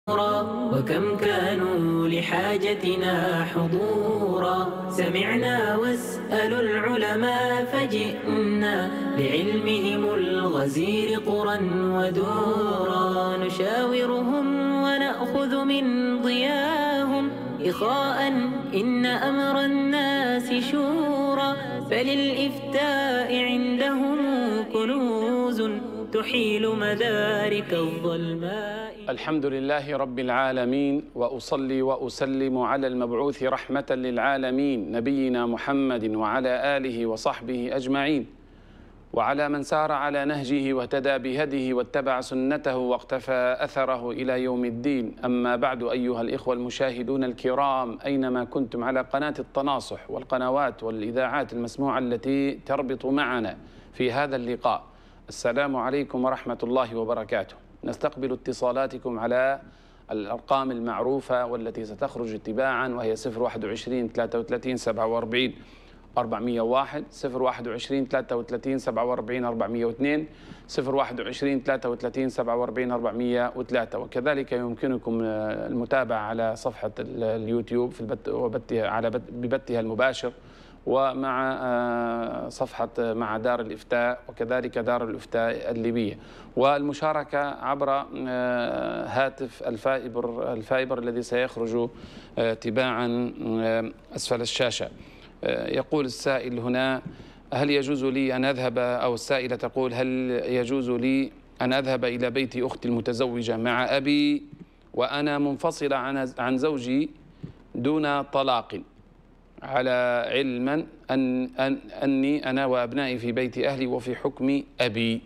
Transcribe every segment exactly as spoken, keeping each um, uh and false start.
وكم كانوا لحاجتنا حضورا. سمعنا واسألوا العلماء فجئنا بعلمهم الغزير قرا ودورا. نشاورهم ونأخذ من ضياهم إخاء إن أمر الناس شورى. فللإفتاء عندهم كنوز تحيل مدارك الظلماء. الحمد لله رب العالمين، وأصلي وأسلم على المبعوث رحمة للعالمين نبينا محمد وعلى آله وصحبه أجمعين، وعلى من سار على نهجه واهتدى بهديه واتبع سنته واقتفى أثره إلى يوم الدين. أما بعد، أيها الإخوة المشاهدون الكرام أينما كنتم على قناة التناصح والقنوات والإذاعات المسموعة التي تربط معنا في هذا اللقاء، السلام عليكم ورحمة الله وبركاته. نستقبل اتصالاتكم على الأرقام المعروفة والتي ستخرج اتباعا، وهي صفر واحد وعشرين ثلاثة وثلاثين سبعة وأربعين أربعمئة وواحد، صفر واحد وعشرين ثلاثة وثلاثين سبعة وأربعين أربعمئة واثنين، صفر واحد وعشرين ثلاثة وثلاثين سبعة وأربعين أربعمئة وثلاثة. وكذلك يمكنكم المتابعة على صفحة اليوتيوب في البث وبثها على ببثها المباشر، ومع صفحة مع دار الإفتاء وكذلك دار الإفتاء الليبية، والمشاركة عبر هاتف الفائبر الفائبر الذي سيخرج تباعا أسفل الشاشة. يقول السائل هنا: هل يجوز لي أن أذهب، أو السائلة تقول: هل يجوز لي أن أذهب إلى بيت أختي المتزوجة مع أبي وأنا منفصلة عن عن زوجي دون طلاق، على علما أن أن أني أنا وأبنائي في بيت أهلي وفي حكم أبي؟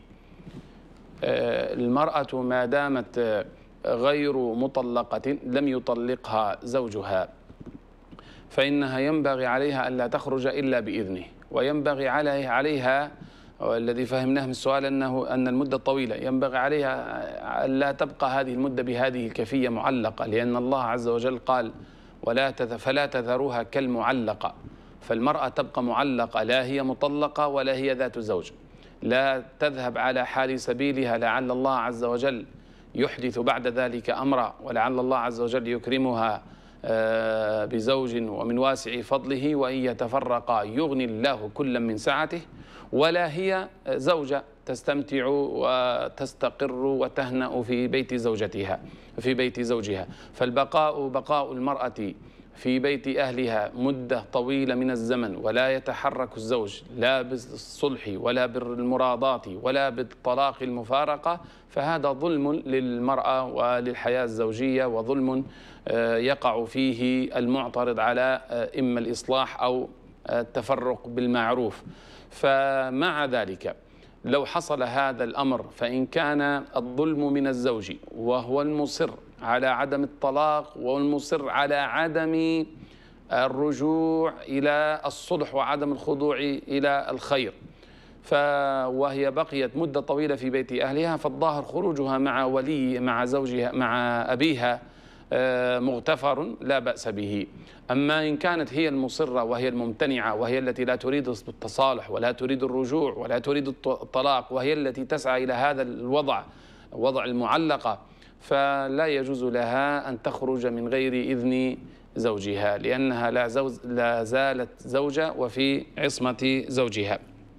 المرأة ما دامت غير مطلقة لم يطلقها زوجها، فإنها ينبغي عليها ألا تخرج إلا بإذنه، وينبغي عليه عليها والذي فهمناه من السؤال أنه أن المدة طويلة، ينبغي عليها ألا تبقى هذه المدة بهذه الكيفية معلقة، لأن الله عز وجل قال: ولا فلا تذروها كالمعلقة. فالمرأة تبقى معلقة، لا هي مطلقة ولا هي ذات زوج، لا تذهب على حال سبيلها، لعل الله عز وجل يحدث بعد ذلك أمرا، ولعل الله عز وجل يكرمها بزوج ومن واسع فضله، وإن يتفرقا يغني الله كلا من سعته. ولا هي زوجة تستمتع وتستقر وتهنأ في بيت زوجتها في بيت زوجها. فالبقاء بقاء المرأة في بيت أهلها مدة طويلة من الزمن، ولا يتحرك الزوج لا بالصلح ولا بالمراضاة ولا بالطلاق المفارقة، فهذا ظلم للمرأة وللحياة الزوجية، وظلم يقع فيه المعترض على إما الإصلاح أو التفرق بالمعروف. فمع ذلك لو حصل هذا الأمر، فإن كان الظلم من الزوج وهو المصر على عدم الطلاق والمصر على عدم الرجوع إلى الصلح وعدم الخضوع إلى الخير، وهي بقيت مدة طويلة في بيت أهلها، فالظاهر خروجها مع ولي مع زوجها مع أبيها مغتفر لا بأس به. أما إن كانت هي المصرة وهي الممتنعة، وهي التي لا تريد التصالح ولا تريد الرجوع ولا تريد الطلاق، وهي التي تسعى إلى هذا الوضع، وضع المعلقة، فلا يجوز لها أن تخرج من غير إذن زوجها، لأنها لا, زوج لا زالت زوجة وفي عصمة زوجها.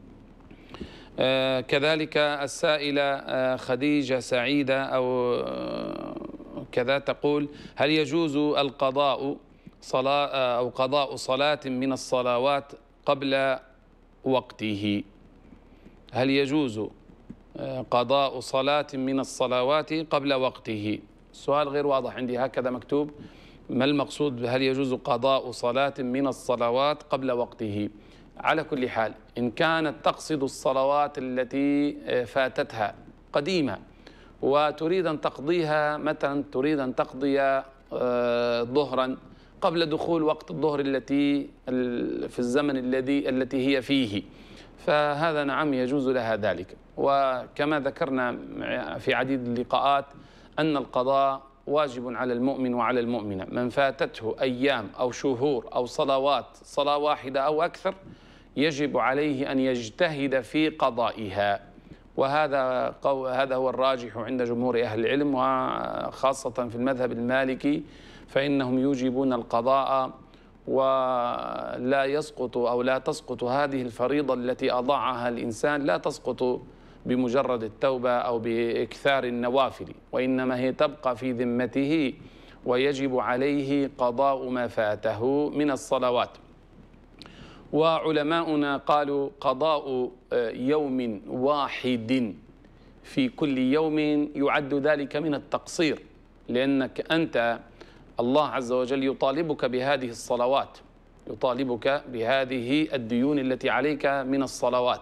آه كذلك السائلة آه خديجة سعيدة أو آه كذا تقول: هل يجوز القضاء صلاة أو قضاء صلاة من الصلوات قبل وقته؟ هل يجوز قضاء صلاة من الصلوات قبل وقته؟ السؤال غير واضح عندي، هكذا مكتوب: ما المقصود هل يجوز قضاء صلاة من الصلوات قبل وقته؟ على كل حال، إن كانت تقصد الصلوات التي فاتتها قديمة وتريد أن تقضيها، مثلا تريد أن تقضي ظهرا قبل دخول وقت الظهر التي في الزمن الذي التي هي فيه، فهذا نعم يجوز لها ذلك. وكما ذكرنا في عديد اللقاءات أن القضاء واجب على المؤمن وعلى المؤمنة، من فاتته أيام أو شهور أو صلوات، صلاة واحدة أو أكثر، يجب عليه أن يجتهد في قضائها، وهذا قو هذا هو الراجح عند جمهور أهل العلم، وخاصة في المذهب المالكي فإنهم يوجبون القضاء، ولا يسقط أو لا تسقط هذه الفريضة التي أضاعها الإنسان، لا تسقط بمجرد التوبة أو بإكثار النوافل، وإنما هي تبقى في ذمته ويجب عليه قضاء ما فاته من الصلوات. وعلماؤنا قالوا قضاء يوم واحد في كل يوم يعد ذلك من التقصير، لأنك أنت الله عز وجل يطالبك بهذه الصلوات، يطالبك بهذه الديون التي عليك من الصلوات.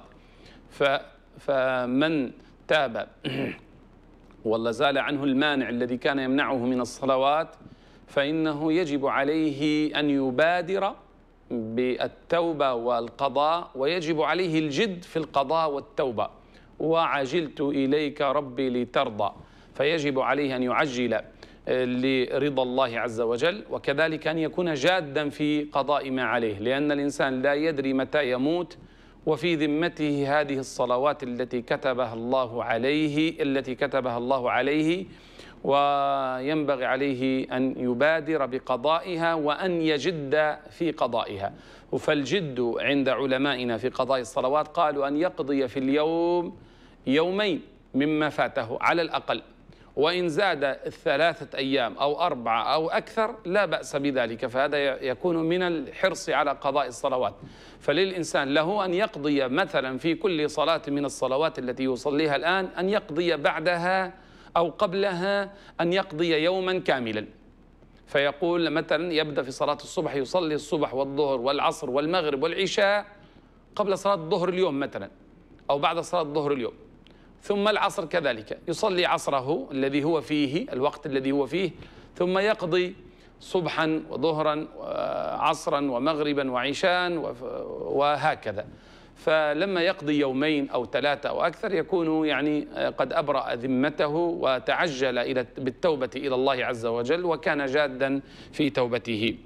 فمن تاب ولا زال عنه المانع الذي كان يمنعه من الصلوات فإنه يجب عليه أن يبادر بالتوبة والقضاء، ويجب عليه الجد في القضاء والتوبة. وعجلت إليك ربي لترضى، فيجب عليه أن يعجل لرضا الله عز وجل، وكذلك أن يكون جادا في قضاء ما عليه، لأن الإنسان لا يدري متى يموت، وفي ذمته هذه الصلوات التي كتبها الله عليه التي كتبها الله عليه وينبغي عليه أن يبادر بقضائها وأن يجد في قضائها. فالجد عند علمائنا في قضاء الصلوات قالوا أن يقضي في اليوم يومين مما فاته على الأقل، وإن زاد الثلاثة أيام أو أربعة أو أكثر لا بأس بذلك، فهذا يكون من الحرص على قضاء الصلوات. فللإنسان له أن يقضي مثلا في كل صلاة من الصلوات التي يصليها الآن أن يقضي بعدها أو قبلها أن يقضي يوما كاملا. فيقول مثلا يبدأ في صلاة الصبح يصلي الصبح والظهر والعصر والمغرب والعشاء قبل صلاة الظهر اليوم مثلا، أو بعد صلاة الظهر اليوم، ثم العصر كذلك يصلي عصره الذي هو فيه الوقت الذي هو فيه، ثم يقضي صبحا وظهرا وعصرا ومغربا وعشاء وهكذا. فلما يقضي يومين أو ثلاثة أو أكثر يكون يعني قد أبرأ ذمته وتعجل إلى بالتوبة إلى الله عز وجل وكان جادا في توبته.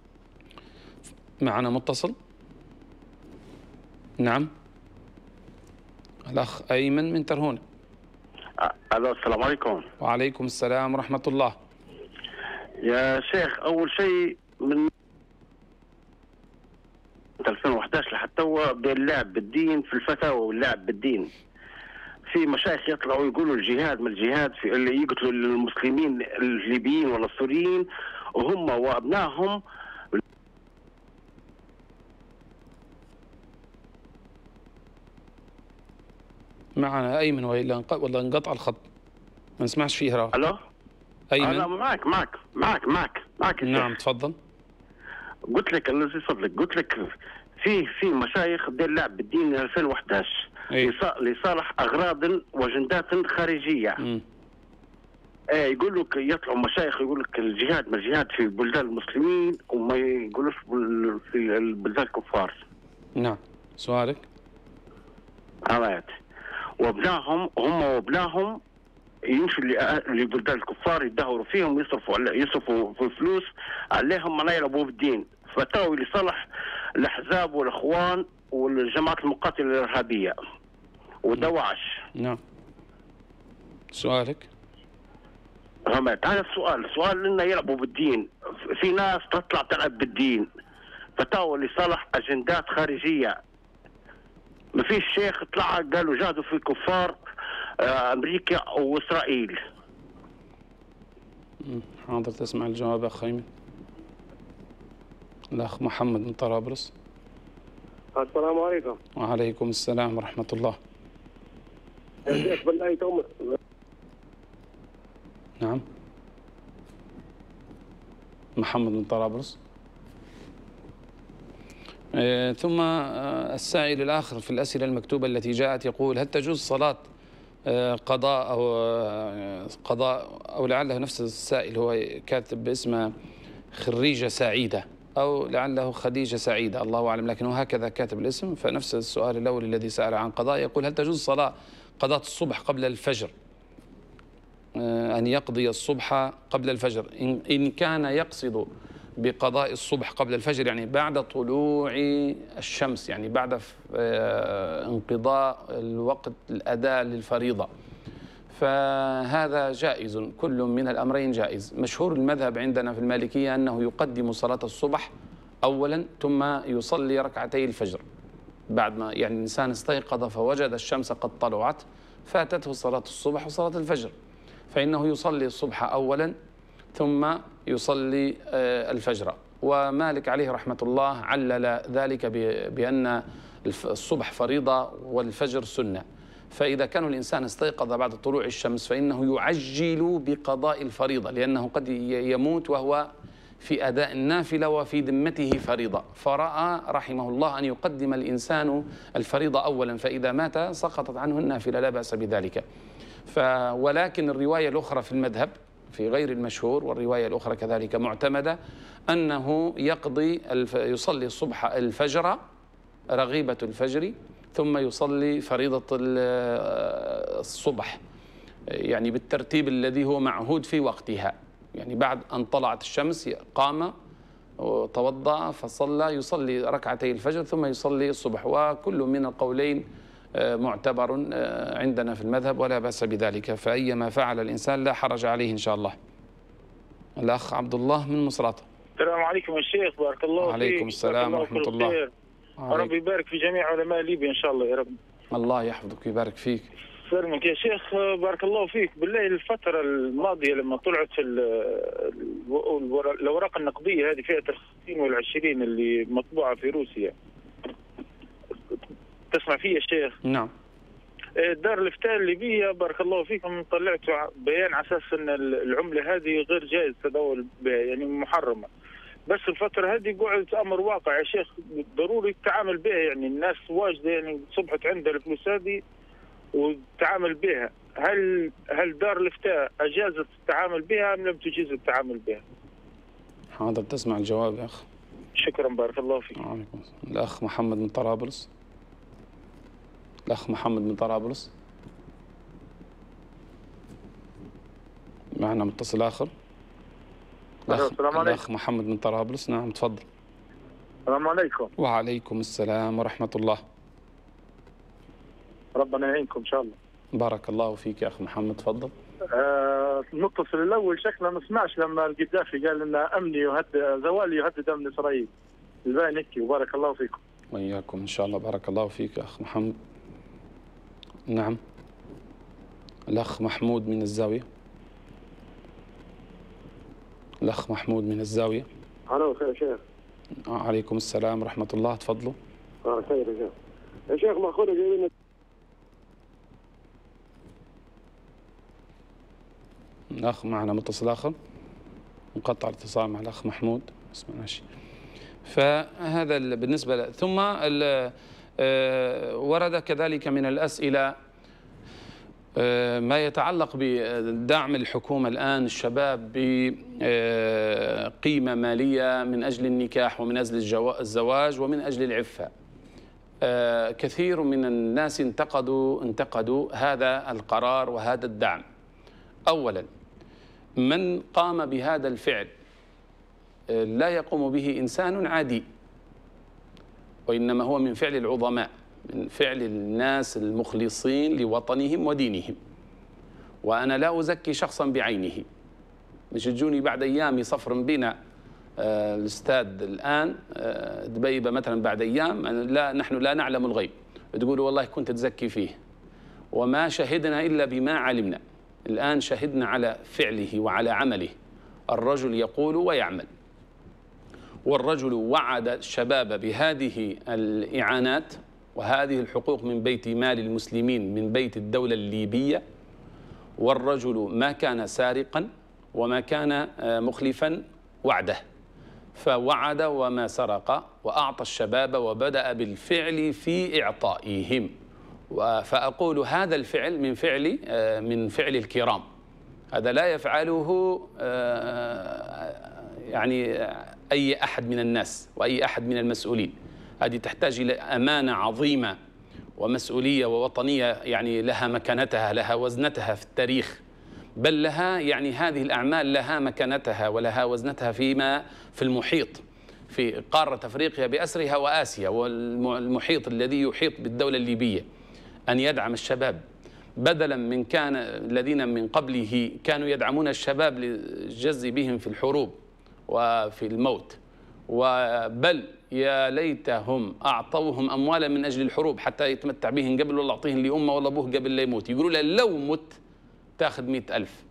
معنا متصل؟ نعم، الأخ أيمن من ترهونة. ألو، السلام عليكم. وعليكم السلام ورحمة الله. يا شيخ، أول شيء من ألفين وأحد عشر لحتى هو بين اللعب بالدين في الفتاوى واللعب بالدين. في مشايخ يطلعوا يقولوا الجهاد ما الجهاد في اللي يقتلوا المسلمين الليبيين ولا السوريين وهم وأبنائهم. معنا أيمن وإلا ولا انقطع الخط ما نسمعش فيه راه. ألو أيمن. أنا معك معك معك معك معك نعم تفضل. قلت لك الله يفضلك، قلت لك في في مشايخ دير لعب بالدين من ألفين وأحد عشر لصالح اغراض واجندات خارجيه. امم ايه يقول لك يطلعوا مشايخ يقول لك الجهاد ما الجهاد في بلدان المسلمين وما يقولوش في البلدان الكفار. نعم سؤالك. عرفت. وابنائهم هم وابنائهم يمشوا لبلدان الكفار يدهروا فيهم يصرفوا يصرفوا في فلوس عليهم ما يلعبوا بالدين، فتاوي لصالح الاحزاب والاخوان والجماعات المقاتله الارهابيه ودواعش. نعم سؤالك. فهمت. هذا السؤال، السؤال لنا يلعبوا بالدين، في ناس تطلع تلعب بالدين فتاوى لصالح اجندات خارجيه. ما فيش شيخ طلع قالوا جاهدوا في كفار امريكا واسرائيل. حاضر تسمع الجواب اخ ايمن. الاخ محمد من طرابلس. السلام عليكم. وعليكم السلام ورحمه الله. يا شيخ بالله توم. نعم محمد من طرابلس. آه ثم آه السائل الآخر في الأسئلة المكتوبة التي جاءت يقول هل تجوز صلاة آه قضاء أو آه قضاء أو لعله نفس السائل هو كاتب باسمه خريجة سعيدة أو لعله خديجة سعيدة الله أعلم، لكنه هكذا كاتب الاسم. فنفس السؤال الأول الذي سأل عن قضاء يقول هل تجوز صلاة قضاء الصبح قبل الفجر، آه أن يقضي الصبح قبل الفجر إن, إن كان يقصد بقضاء الصبح قبل الفجر، يعني بعد طلوع الشمس، يعني بعد انقضاء الوقت الأداء للفريضة، فهذا جائز، كل من الأمرين جائز. مشهور المذهب عندنا في المالكية أنه يقدم صلاة الصبح أولا ثم يصلي ركعتي الفجر، بعد ما يعني الإنسان استيقظ فوجد الشمس قد طلعت فاتته صلاة الصبح وصلاة الفجر، فإنه يصلي الصبح أولا ثم يصلي الفجر. ومالك عليه رحمة الله علل ذلك بأن الصبح فريضة والفجر سنة، فإذا كان الإنسان استيقظ بعد طلوع الشمس فإنه يعجل بقضاء الفريضة، لأنه قد يموت وهو في أداء النافلة وفي ذمته فريضة، فرأى رحمه الله أن يقدم الإنسان الفريضة أولا، فإذا مات سقطت عنه النافلة، لا بأس بذلك. ف ولكن الرواية الأخرى في المذهب في غير المشهور، والرواية الأخرى كذلك معتمدة، أنه يقضي الف... يصلي الصبح الفجر رغيبة الفجر ثم يصلي فريضة الصبح، يعني بالترتيب الذي هو معهود في وقتها، يعني بعد أن طلعت الشمس قام وتوضأ فصلى، يصلي ركعتي الفجر ثم يصلي الصبح، وكل من القولين معتبر عندنا في المذهب ولا بأس بذلك، فأيما فعل الإنسان لا حرج عليه إن شاء الله. الأخ عبد الله من مصراتة. السلام عليكم يا شيخ، بارك الله فيك. وعليكم السلام ورحمة الله. ربي يبارك في جميع علماء ليبيا إن شاء الله يا رب. الله يحفظك ويبارك فيك. سلمك يا شيخ، بارك الله فيك. بالله الفترة الماضية لما طلعت الأوراق النقدية هذه فئة الخمسين والعشرين اللي مطبوعة في روسيا، تسمع فيه يا شيخ؟ نعم. دار الافتاء الليبية بارك الله فيكم طلعتوا بيان على اساس ان العملة هذه غير جائز التداول بها، يعني محرمة، بس الفترة هذه قعدت امر واقع يا شيخ ضروري التعامل بها، يعني الناس واجدة يعني صبحت عندها الفلوس هذه والتعامل بها. هل هل دار الافتاء اجازت التعامل بها ام لم تجيز التعامل بها؟ حاضر تسمع الجواب يا اخ. شكرا بارك الله فيك. وعليكم السلام. الاخ محمد من طرابلس. الأخ محمد من طرابلس معنا متصل آخر. الأخ, الأخ محمد من طرابلس. نعم تفضل. السلام عليكم. وعليكم السلام ورحمة الله. ربنا يعينكم إن شاء الله. بارك الله فيك يا أخ محمد تفضل. آه المتصل الأول شكله ما سمعش لما القذافي قال إن أمني يهدد زوالي يهدد أمن إسرائيل. الباقي نكي وبارك الله فيكم. وإياكم إن شاء الله. بارك الله فيك يا أخ محمد. نعم. الأخ محمود من الزاوية. الأخ محمود من الزاوية. أهلا خير يا شيخ. عليكم السلام ورحمة الله تفضلوا. آه خير يا شيخ. يا شيخ مأخوذ جايين. الأخ معنا متصل آخر، انقطع الاتصال مع الأخ محمود اسمه ماشي. فهذا بالنسبة ل... ثم ال... ورد كذلك من الأسئلة ما يتعلق بدعم الحكومة الآن الشباب بقيمة مالية من أجل النكاح ومن أجل الزواج ومن أجل العفة. كثير من الناس انتقدوا انتقدوا هذا القرار وهذا الدعم. أولا، من قام بهذا الفعل لا يقوم به إنسان عادي، وإنما هو من فعل العظماء، من فعل الناس المخلصين لوطنهم ودينهم. وأنا لا أزكي شخصا بعينه، مش تجوني بعد أيام يصفر بنا آه الاستاذ الآن آه دبيبة مثلا بعد أيام لا نحن لا نعلم الغيب، تقولوا والله كنت تزكي فيه، وما شهدنا إلا بما علمنا. الآن شهدنا على فعله وعلى عمله. الرجل يقول ويعمل، والرجل وعد الشباب بهذه الإعانات وهذه الحقوق من بيت مال المسلمين من بيت الدولة الليبية، والرجل ما كان سارقا وما كان مخلفا وعده، فوعد وما سرق وأعطى الشباب وبدأ بالفعل في إعطائهم. فأقول هذا الفعل من فعل من فعل الكرام، هذا لا يفعله يعني أي أحد من الناس وأي أحد من المسؤولين. هذه تحتاج إلى أمانة عظيمة ومسؤولية ووطنية يعني لها مكانتها لها وزنتها في التاريخ. بل لها يعني هذه الأعمال لها مكانتها ولها وزنتها فيما في المحيط، في قارة أفريقيا بأسرها وآسيا والمحيط الذي يحيط بالدولة الليبية، أن يدعم الشباب بدلا من كان الذين من قبله كانوا يدعمون الشباب للجز بهم في الحروب وفي الموت، وبل يا ليتهم أعطوهم أموالا من أجل الحروب حتى يتمتع بهم قبل، ولا أعطيهم لأمه ولا أبوه قبل لا يموت، يقولوا له لو مت تاخذ مئة ألف.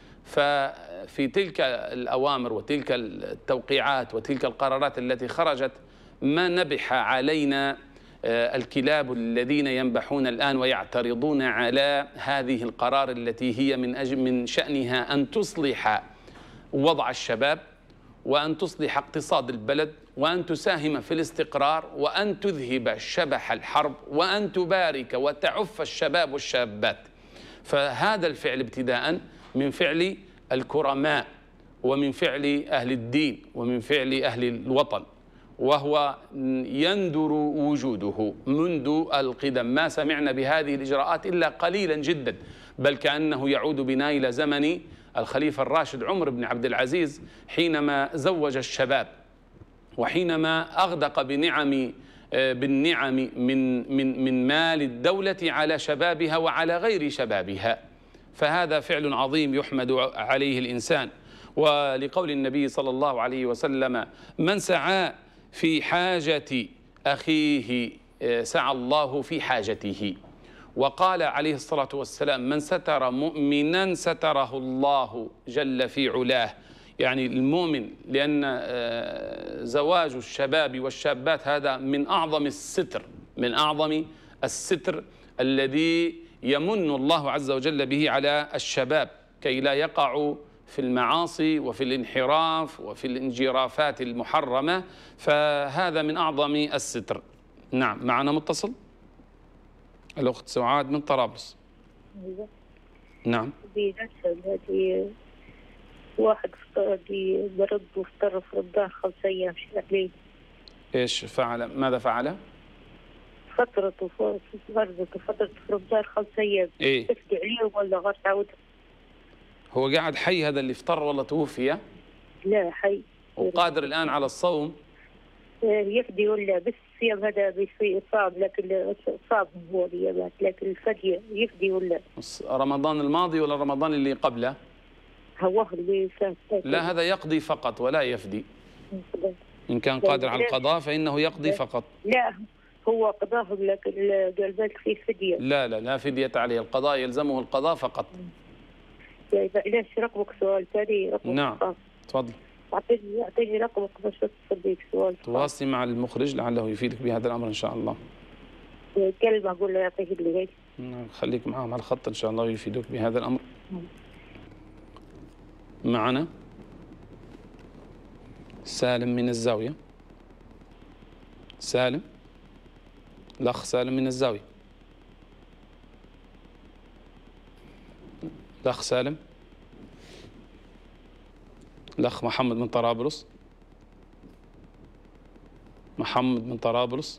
ففي تلك الأوامر وتلك التوقيعات وتلك القرارات التي خرجت ما نبح علينا الكلاب الذين ينبحون الآن ويعترضون على هذه القرار التي هي من أجل من شأنها أن تصلح وضع الشباب، وأن تصلح اقتصاد البلد، وأن تساهم في الاستقرار، وأن تذهب شبح الحرب، وأن تبارك وتعف الشباب والشابات. فهذا الفعل ابتداء من فعل الكرماء ومن فعل أهل الدين ومن فعل أهل الوطن، وهو يندر وجوده منذ القدم. ما سمعنا بهذه الإجراءات إلا قليلا جدا، بل كأنه يعود بنا إلى زمن الخليفة الراشد عمر بن عبد العزيز حينما زوج الشباب، وحينما أغدق بنعم بالنعم من من من مال الدولة على شبابها وعلى غير شبابها. فهذا فعل عظيم يحمد عليه الإنسان. ولقول النبي صلى الله عليه وسلم: من سعى في حاجة أخيه سعى الله في حاجته. وقال عليه الصلاة والسلام: من ستر مؤمنا ستره الله جل في علاه. يعني المؤمن، لأن زواج الشباب والشابات هذا من أعظم الستر، من أعظم الستر الذي يمن الله عز وجل به على الشباب كي لا يقعوا في المعاصي وفي الانحراف وفي الانجرافات المحرمة، فهذا من أعظم الستر. نعم، معنا متصل الأخت سعاد من طرابلس. نعم. هذه واحد برد وفطر في رمضان خمس أيام شهرين. إيش فعل؟ ماذا فعل؟ فترة فرضت فترة في رمضان خمس أيام. إيه؟ تفدي عليهم ولا غير تعود؟ هو قاعد حي هذا اللي افطر ولا توفي؟ لا، حي. وقادر الآن على الصوم؟ يفدي ولا بس الصيام هذا صعب، لكن صعب هو اليابات، لكن الفدية يفدي ولا؟ رمضان الماضي ولا رمضان اللي قبله؟ هو اللي فات. لا، هذا يقضي فقط ولا يفدي. إن كان قادر على القضاء فإنه يقضي فقط. لا، هو قضاهم لكن قال بالك فيه فدية. لا لا لا فدية عليه، القضاء يلزمه القضاء فقط. ليش رقمك سؤال ثاني؟ رقمك نعم تفضل. أعطيني أعطيني رقمك باش تصديك سؤال. تواصلي مع المخرج لعله يفيدك بهذا الأمر إن شاء الله. كلمة أقول له يعطيه لي هيك. خليك معهم على الخط إن شاء الله يفيدوك بهذا الأمر. معنا سالم من الزاوية. سالم، الأخ سالم من الزاوية. الأخ سالم. الأخ محمد من طرابلس. محمد من طرابلس.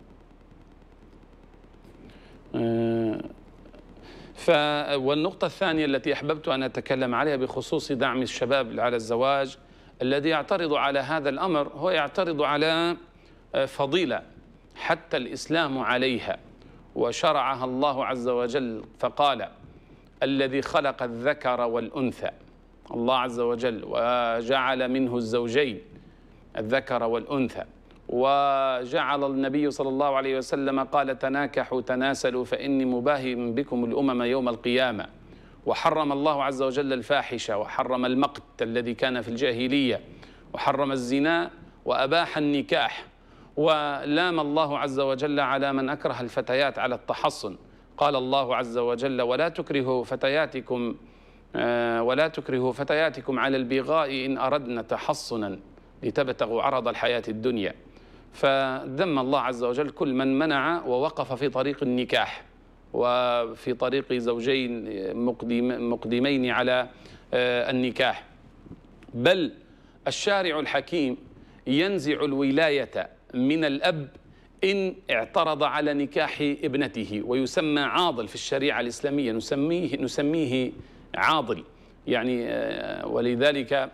أه ف والنقطة الثانية التي أحببت أن أتكلم عليها بخصوص دعم الشباب على الزواج، الذي يعترض على هذا الأمر هو يعترض على فضيلة حتى الإسلام عليها وشرعها الله عز وجل، فقال: الذي خلق الذكر والأنثى، الله عز وجل، وجعل منه الزوجين الذكر والأنثى، وجعل النبي صلى الله عليه وسلم قال: تناكحوا تناسلوا فإني مباهٍ بكم الأمم يوم القيامة. وحرم الله عز وجل الفاحشة، وحرم المقت الذي كان في الجاهلية، وحرم الزنا، وأباح النكاح. ولام الله عز وجل على من أكره الفتيات على التحصن، قال الله عز وجل: ولا تكرهوا فتياتكم ولا تكرهوا فتياتكم على البغاء إن أردنا تحصنا لتبتغوا عرض الحياة الدنيا. فذم الله عز وجل كل من منع ووقف في طريق النكاح وفي طريق زوجين مقدم مقدمين على النكاح. بل الشارع الحكيم ينزع الولاية من الأب إن اعترض على نكاح ابنته، ويسمى عاضل في الشريعة الإسلامية، نسميه, نسميه عاضل. يعني ولذلك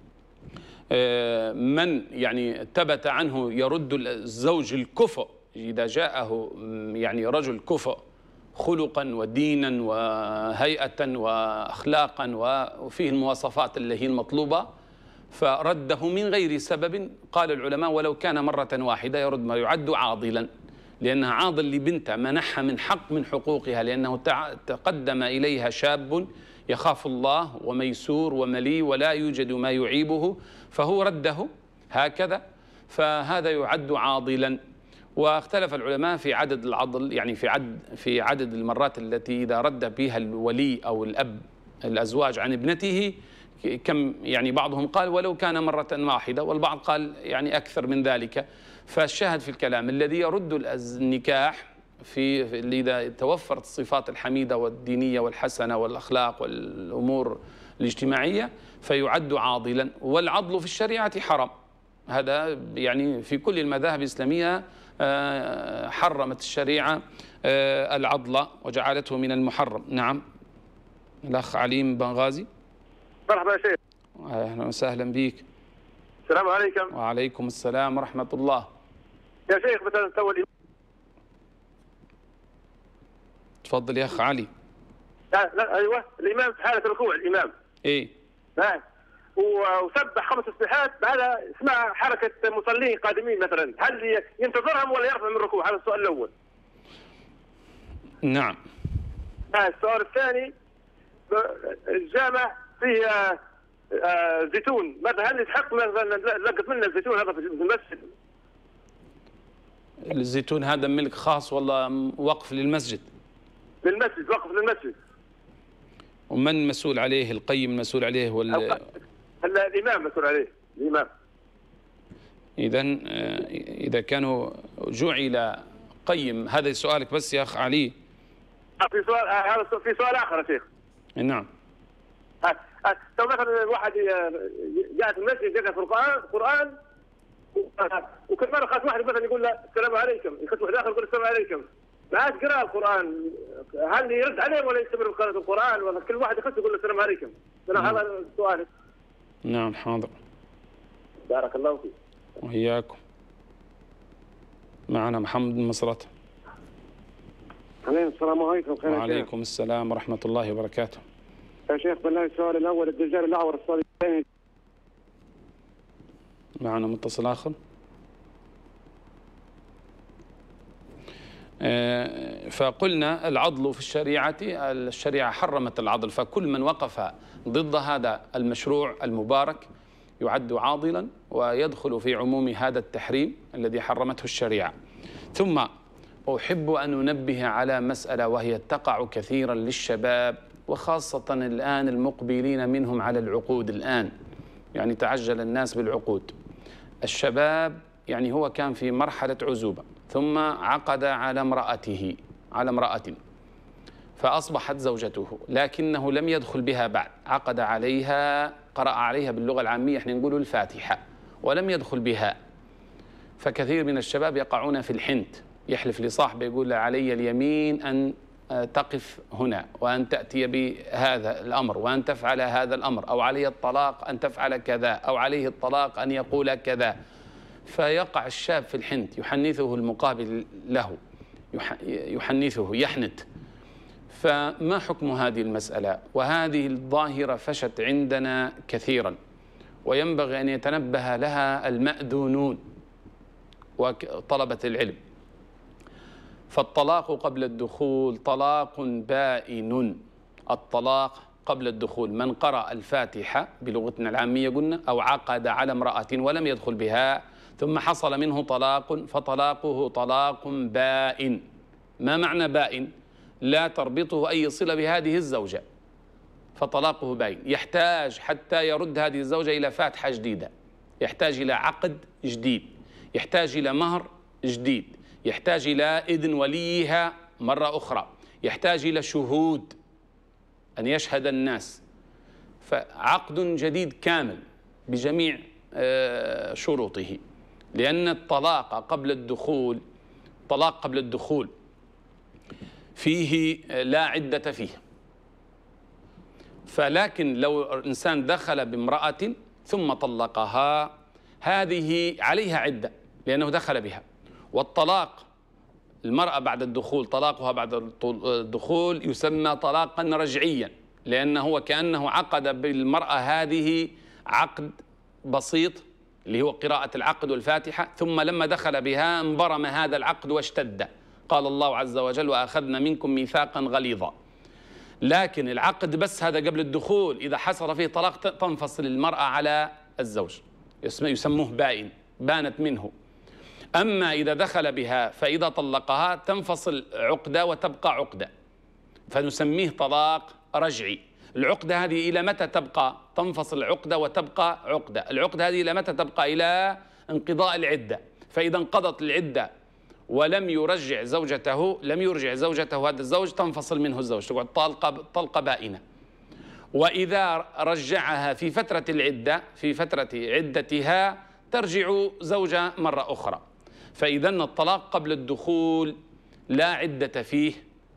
من يعني ثبت عنه يرد الزوج الكفء إذا جاءه يعني رجل كفء خلقا ودينا وهيئة وأخلاقا وفيه المواصفات اللي هي المطلوبة، فرده من غير سبب، قال العلماء ولو كان مرة واحدة يرد، ما يعد عاضلا، لأنها عاضل لبنته، منحها من حق من حقوقها، لأنه تقدم إليها شاب يخاف الله وميسور وملي ولا يوجد ما يعيبه، فهو رده هكذا، فهذا يعد عاضلا. واختلف العلماء في عدد العضل، يعني في عدد في عدد المرات التي إذا رد بها الولي أو الأب الأزواج عن ابنته كم، يعني بعضهم قال ولو كان مرة واحدة، والبعض قال يعني أكثر من ذلك. فالشاهد في الكلام الذي يرد النكاح في إذا توفرت الصفات الحميدة والدينية والحسنة والأخلاق والأمور الاجتماعية فيعد عاضلا. والعضل في الشريعة حرام، هذا يعني في كل المذاهب الإسلامية حرمت الشريعة العضل وجعلته من المحرم. نعم. الأخ عليم بنغازي. مرحبا يا شيخ. أهلا وسهلا بك. السلام عليكم. وعليكم السلام ورحمة الله. يا شيخ مثلا تو تفضل يا أخ علي. لا لا أيوه الإمام في حالة الركوع الإمام. إيه. نعم. وسبح خمس تسبيحات، هذا اسمها حركة مصلين قادمين مثلا، هل ينتظرهم ولا يرفع من الركوع؟ هذا السؤال الأول. نعم. السؤال الثاني، الجامع فيه زيتون، ماذا هل يستحق مثلا نلقط منه الزيتون هذا في المسجد؟ الزيتون هذا ملك خاص ولا وقف للمسجد؟ للمسجد، وقف للمسجد. ومن مسؤول عليه؟ القيم المسؤول عليه ولا الإمام مسؤول عليه؟ الإمام. إذا إذا كانوا جعل قيم، هذا سؤالك بس يا أخ علي؟ في سؤال، هذا في سؤال آخر يا شيخ. نعم. لو مثلا واحد جاء في المسجد يقرأ في القرآن قرآن وكل مرة خاص واحد مثلا يقول له السلام عليكم، يخش واحد آخر يقول السلام عليكم، ما عاد قراءة القرآن، هل يرد عليه ولا يستمر بقراءة القرآن ولا كل واحد يخش يقول له السلام عليكم؟ هذا سؤالي. نعم حاضر. بارك الله فيك. وإياكم. معنا محمد بن مسرت. السلام عليكم. خير. وعليكم السلام ورحمة الله وبركاته. يا شيخ بالله السؤال الأول، الدجال الأعور الصليب الثاني. معنا متصل آخر. فقلنا العضل في الشريعة، الشريعة حرمت العضل، فكل من وقف ضد هذا المشروع المبارك يعد عاضلا ويدخل في عموم هذا التحريم الذي حرمته الشريعة. ثم أحب أن أنبه على مسألة وهي تقع كثيرا للشباب، وخاصة الآن المقبلين منهم على العقود الآن، يعني تعجل الناس بالعقود. الشباب يعني هو كان في مرحلة عزوبة ثم عقد على امرأته على امرأة فأصبحت زوجته، لكنه لم يدخل بها بعد، عقد عليها، قرأ عليها باللغة العامية احنا نقول الفاتحة، ولم يدخل بها. فكثير من الشباب يقعون في الحنت، يحلف لصاحبه يقول له علي اليمين أن تقف هنا وأن تأتي بهذا الأمر وأن تفعل هذا الأمر، أو علي الطلاق أن تفعل كذا، أو عليه الطلاق أن يقول كذا. فيقع الشاب في الحنت، يحنثه المقابل له، يحنثه يحنت. فما حكم هذه المسألة؟ وهذه الظاهرة فشت عندنا كثيرا، وينبغي أن يتنبه لها المأذونون وطلبة العلم. فالطلاق قبل الدخول طلاق بائن، الطلاق قبل الدخول، من قرأ الفاتحة بلغتنا العامية قلنا، أو عقد على امرأة ولم يدخل بها ثم حصل منه طلاق فطلاقه طلاق بائن. ما معنى بائن؟ لا تربطه أي صلة بهذه الزوجة، فطلاقه بائن. يحتاج حتى يرد هذه الزوجة إلى فاتحة جديدة، يحتاج إلى عقد جديد، يحتاج إلى مهر جديد، يحتاج إلى إذن وليها مرة أخرى، يحتاج إلى شهود أن يشهد الناس، فعقد جديد كامل بجميع شروطه. لأن الطلاق قبل الدخول، طلاق قبل الدخول فيه لا عدة فيه، فلكن لو إنسان دخل بامرأة ثم طلقها هذه عليها عدة لأنه دخل بها. والطلاق المرأة بعد الدخول، طلاقها بعد الدخول يسمى طلاقا رجعيا، لأنه وكأنه عقد بالمرأة هذه عقد بسيط اللي هو قراءة العقد والفاتحة، ثم لما دخل بها انبرم هذا العقد واشتد. قال الله عز وجل: وأخذنا منكم ميثاقا غليظا. لكن العقد بس هذا قبل الدخول، إذا حصل فيه طلاق تنفصل المرأة على الزوج، يسموه بائن، بانت منه. أما إذا دخل بها فإذا طلقها تنفصل عقدة وتبقى عقدة، فنسميه طلاق رجعي. العقدة هذه إلى متى تبقى؟ تنفصل عقدة وتبقى عقدة. العقدة هذه إلى متى تبقى؟ إلى انقضاء العدة. فإذا انقضت العدة ولم يرجع زوجته، لم يرجع زوجته هذا الزوج، تنفصل منه الزوج، تقعد طلقة طلقة بائنة. وإذا رجعها في فترة العدة، في فترة عدتها، ترجع زوجة مرة أخرى. فإذا الطلاق قبل الدخول لا عدة فيه،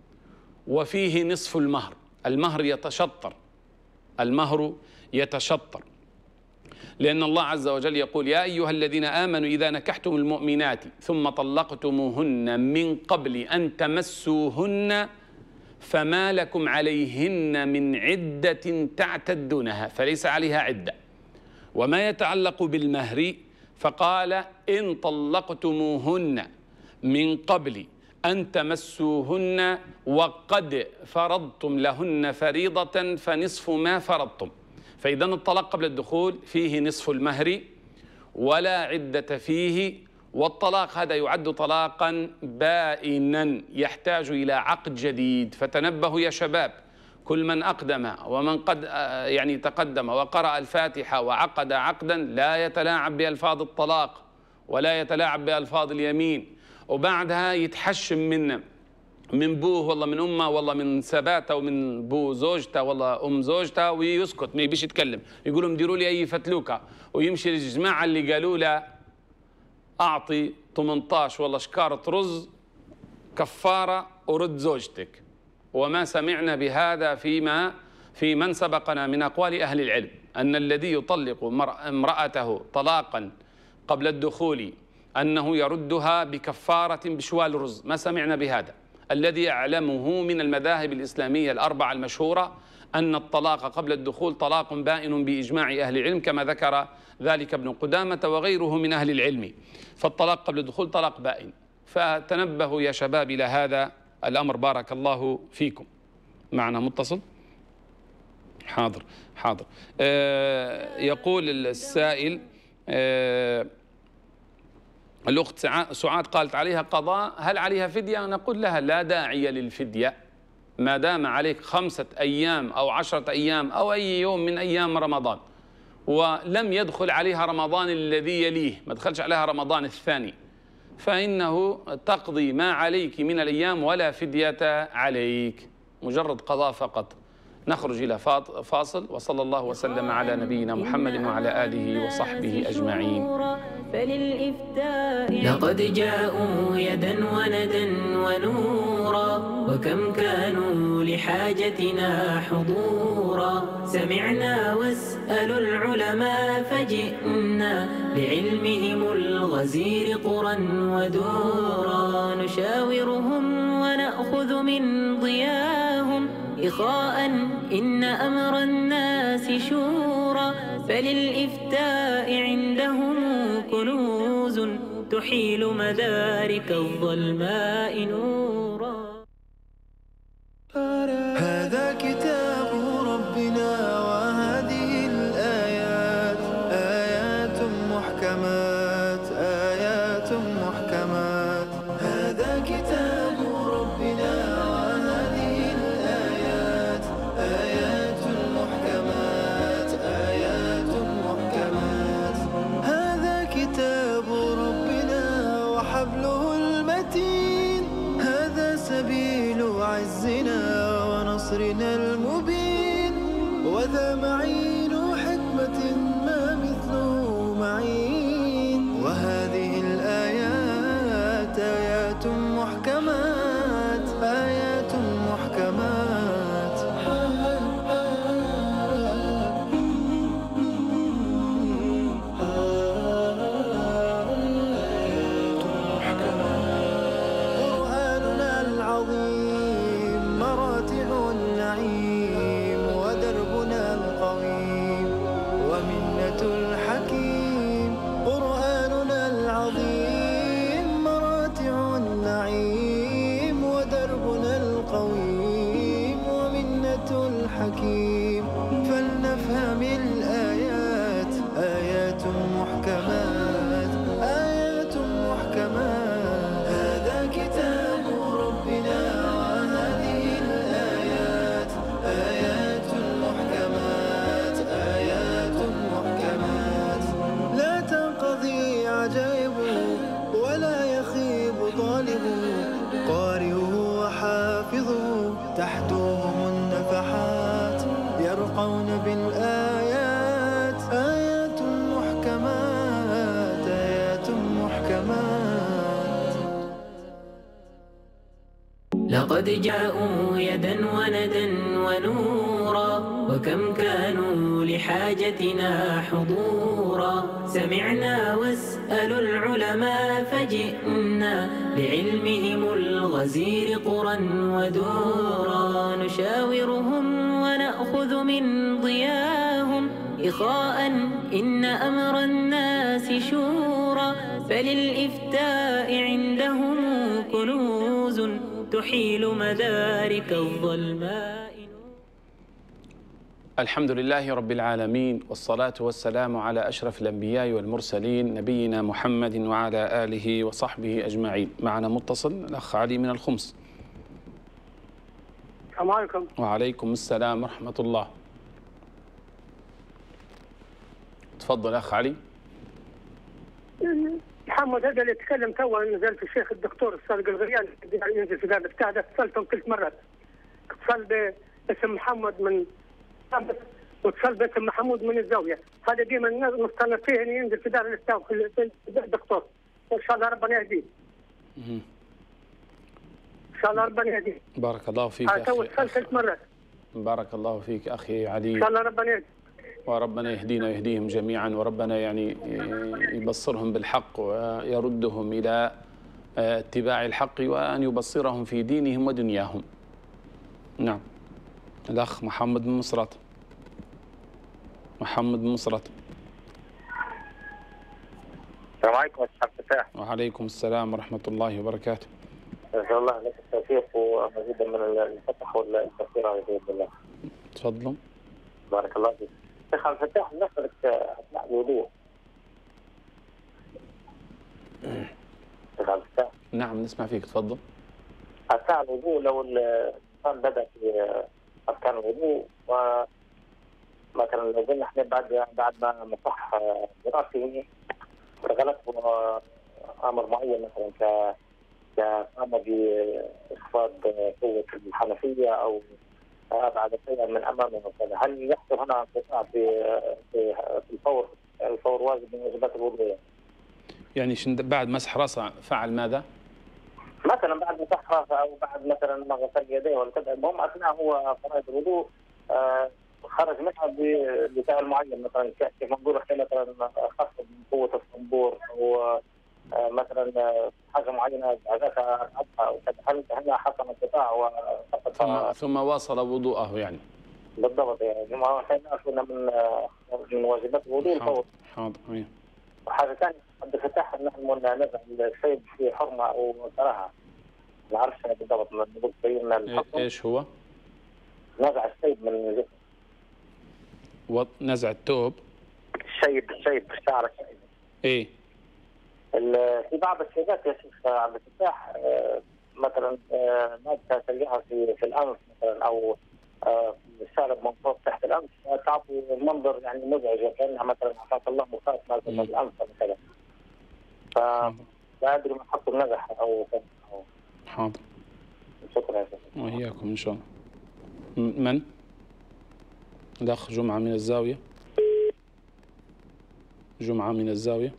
وفيه نصف المهر. المهر يتشطر، المهر يتشطر، لأن الله عز وجل يقول: يا أيها الذين آمنوا إذا نكحتم المؤمنات ثم طلقتموهن من قبل أن تمسوهن فما لكم عليهن من عدة تعتدونها، فليس عليها عدة. وما يتعلق بالمهر فقال: إن طلقتموهن من قبل أن تمسوهن وقد فرضتم لهن فريضة فنصف ما فرضتم. فإذا الطلاق قبل الدخول فيه نصف المهر ولا عدة فيه، والطلاق هذا يعد طلاقا بائنا يحتاج إلى عقد جديد. فتنبهوا يا شباب، كل من أقدم ومن قد يعني تقدم وقرأ الفاتحة وعقد عقدا لا يتلاعب بألفاظ الطلاق ولا يتلاعب بألفاظ اليمين، وبعدها يتحشم من من بوه والله من أمه والله من سباته ومن بو زوجته والله أم زوجته ويسكت ما يبيش يتكلم، يقولوا مديروا لي أي فتلوكة، ويمشي للجماعة اللي قالوا له أعطي ثمانية عشر والله شكارة رز كفارة ورد زوجتك. وما سمعنا بهذا فيما في من سبقنا من أقوال أهل العلم، أن الذي يطلق امرأته طلاقا قبل الدخول أنه يردها بكفارة بشوال رز، ما سمعنا بهذا. الذي يعلمه من المذاهب الإسلامية الأربعة المشهورة أن الطلاق قبل الدخول طلاق بائن بإجماع أهل العلم، كما ذكر ذلك ابن قدامة وغيره من أهل العلم. فالطلاق قبل الدخول طلاق بائن. فتنبهوا يا شباب إلى هذا الأمر، بارك الله فيكم. معنا متصل؟ حاضر حاضر. آه يقول السائل، آه الأخت سعاد قالت عليها قضاء، هل عليها فدية؟ نقول لها لا داعي للفدية ما دام عليك خمسة أيام أو عشرة أيام أو أي يوم من أيام رمضان ولم يدخل عليها رمضان الذي يليه، ما دخلش عليها رمضان الثاني، فإنه تقضي ما عليك من الأيام ولا فدية عليك، مجرد قضاء فقط. نخرج إلى فاصل، وصلى الله وسلم على نبينا محمد وعلى آله وصحبه أجمعين. لقد جاءوا يدا وندا ونورا، وكم كانوا لحاجتنا حضورا. سمعنا واسألوا العلماء فجئنا لعلمهم الغزير قرا ودورا. نشاورهم ونأخذ من ضياهم إخاء إن أمر الناس شورى. فللإفتاء عندهم كنوز تحيل مدارك الظلماء نورا. هذا كتاب ربنا وهذه الآيات آيات محكمات آيات محكمات. هذا كتاب ربنا وهذه الآيات آيات محكمات آيات محكمات. هذا كتاب ربنا وحبله المتين، هذا سبيل عزنا ونصرنا المبين، وذا معين حكمة ما مثله معين. وهذه الآيات آيات محكمات آيات محكمات. تحدوهم النفحات يرقون بالآيات آيات محكمات آيات محكمات. لقد جاءوا يدا وندا ونورا وكم كانوا لحاجتنا حضورا. سمعنا واسألوا العلماء فجئنا لعلمهم الغزير قرا ودورا. نشاورهم ونأخذ من ضياهم إخاء إن أمر الناس شورى. فللإفتاء عندهم كنوز تحيل مدارك الظلماء. الحمد لله رب العالمين، والصلاة والسلام على أشرف الأنبياء والمرسلين نبينا محمد وعلى آله وصحبه أجمعين. معنا متصل الأخ علي من الخمس. السلام عليكم. وعليكم السلام ورحمة الله. تفضل أخ علي. محمد هذا اللي تكلم توا نزلت الشيخ الدكتور صادق الغريان ينزل في باب بتاع ده، اتصلتهم ثلاث مرات. اتصل باسم محمد من واتصل باسم محمود من الزاويه، هذا ديما نستنى فيه انه ينزل في دار الافتاء في الدكتور، وان شاء الله ربنا يهديه. ان شاء الله ربنا يهديه. بارك الله فيك اخي. تو اتصلت ثلاث مرات. بارك الله فيك اخي علي. ان شاء الله ربنا يهديه. وربنا يهدينا ويهديهم جميعا، وربنا يعني يبصرهم بالحق ويردهم إلى اتباع الحق، وأن يبصرهم في دينهم ودنياهم. نعم. الأخ محمد بن مصرات. محمد بن مصرات. السلام عليكم أستاذ عبد الفتاح. وعليكم السلام ورحمة الله وبركاته. نسأل الله لك التوفيق ومزيدا من الفتح والتفسير بإذن الله. تفضلوا. بارك الله فيك. شيخ عبد الفتاح، نسألك أثناء الوضوء. شيخ عبد الفتاح. نعم نسمع فيك، تفضل. أثناء الوضوء لو الإنسان بدأ في أركان الوضوء، ومثلا لو قلنا احنا بعد بعد ما مسح براسه غلطه أمر معين، مثلا ك كقام بإخفاض قوة الحنفية أو أبعد شيئا من أمامه وكذا، هل يحصل هنا انقطاع في في الفور الفور واجب من واجبات الوضوء؟ يعني بعد مسح راسه فعل ماذا؟ مثلا بعد مسح راسه او بعد مثلا ما غسل يديه ولا كذا، المهم اثناء هو فرائض الوضوء آه خرج منها بفعل معين، مثلا كيف نقول احنا مثلا خفض من قوه الصنبور او آه مثلا حاجه معينه عزتها او كذا، هل هنا حصل انقطاع وسقط ثم ثم واصل وضوءه يعني؟ بالضبط، يعني ما احنا من من واجبات الوضوء الفور. حاضر. حاضر. وحاجه ثانيه عبد الفتاح، نحن نزع الشيب في حرمه او كراهه، ما نعرفش بالضبط نقول بين الحكم. ايش هو؟ نزع الشيب من الجسم. نزع الثوب؟ الشيب الشيب الشعر الشيب. ايه؟ في بعض الشيبات يا شيخ عبد الفتاح، مثلا مادة تلقاها في في الانف مثلا، او في الشارب من فوق تحت الانف، تعطي منظر يعني مزعج، كانها مثلا عافاك الله مخاط مثلا الانف مثلا. فلا ادري من حق النزح او كذا. حاضر. شكرا يا شيخ. وإياكم ان شاء الله. من؟ الاخ جمعة من الزاوية. جمعة من الزاوية.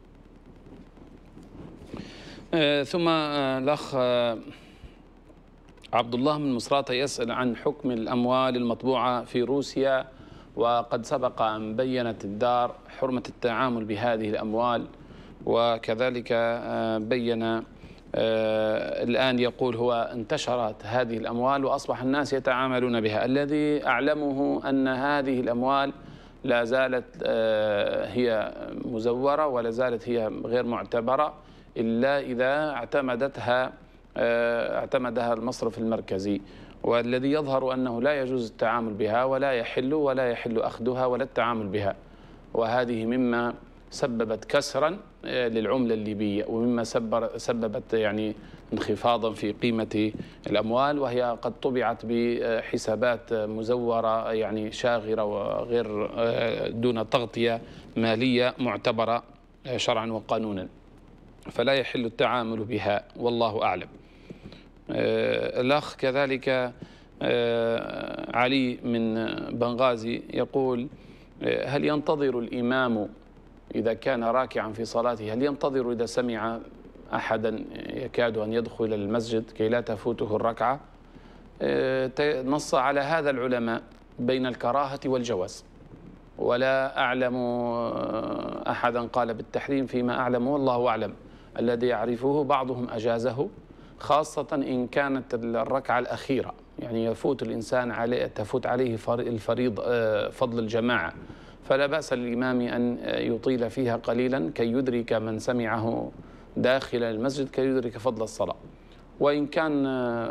آه ثم آه الأخ آه عبد الله من مصراتة يسأل عن حكم الأموال المطبوعة في روسيا، وقد سبق أن بيّنت الدار حرمة التعامل بهذه الأموال، وكذلك آه بيّن آه الآن يقول هو انتشرت هذه الأموال وأصبح الناس يتعاملون بها. الذي أعلمه أن هذه الأموال لا زالت آه هي مزورة ولا زالت هي غير معتبرة إلا إذا اعتمدتها اعتمدها المصرف المركزي، والذي يظهر أنه لا يجوز التعامل بها ولا يحل ولا يحل أخذها ولا التعامل بها، وهذه مما سببت كسرا للعملة الليبية، ومما سببت يعني انخفاضا في قيمة الأموال، وهي قد طبعت بحسابات مزورة يعني شاغرة وغير دون تغطية مالية معتبرة شرعا وقانونا، فلا يحل التعامل بها والله أعلم. الأخ كذلك علي من بنغازي يقول: هل ينتظر الإمام إذا كان راكعا في صلاته، هل ينتظر إذا سمع أحدا يكاد أن يدخل المسجد كي لا تفوته الركعة؟ نص على هذا العلماء بين الكراهة والجواز، ولا أعلم أحدا قال بالتحريم فيما أعلم، والله أعلم. الذي يعرفه بعضهم أجازه، خاصة إن كانت الركعة الأخيرة، يعني يفوت الإنسان عليه تفوت عليه الفريض فضل الجماعة، فلا بأس للإمام أن يطيل فيها قليلا كي يدرك من سمعه داخل المسجد، كي يدرك فضل الصلاة. وإن كان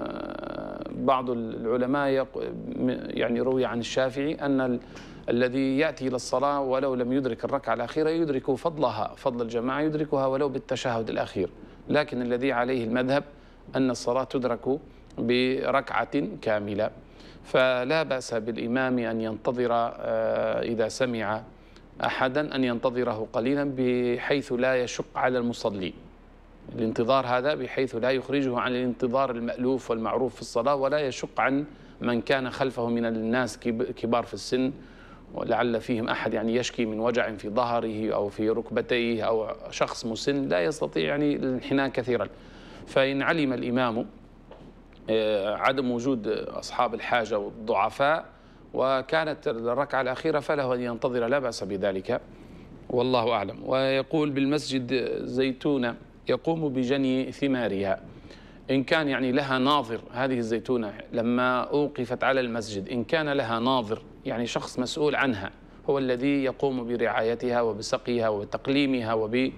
بعض العلماء يعني روي عن الشافعي أن الذي يأتي إلى الصلاة ولو لم يدرك الركعة الأخيرة يدرك فضلها، فضل الجماعة يدركها ولو بالتشهد الأخير، لكن الذي عليه المذهب أن الصلاة تدرك بركعة كاملة. فلا بأس بالإمام أن ينتظر إذا سمع أحدا أن ينتظره قليلا بحيث لا يشق على المصلي. الانتظار هذا بحيث لا يخرجه عن الانتظار المألوف والمعروف في الصلاة، ولا يشق عن من كان خلفه من الناس كبار في السن، ولعل فيهم أحد يعني يشكي من وجع في ظهره أو في ركبتيه، أو شخص مسن لا يستطيع يعني الانحناء كثيرا. فإن علم الإمام عدم وجود أصحاب الحاجة والضعفاء وكانت الركعة الأخيرة فله أن ينتظر، لا بأس بذلك، والله أعلم. ويقول: بالمسجد زيتونة يقوم بجني ثمارها، إن كان يعني لها ناظر، هذه الزيتونة لما أوقفت على المسجد إن كان لها ناظر، يعني شخص مسؤول عنها هو الذي يقوم برعايتها وبسقيها وبتقليمها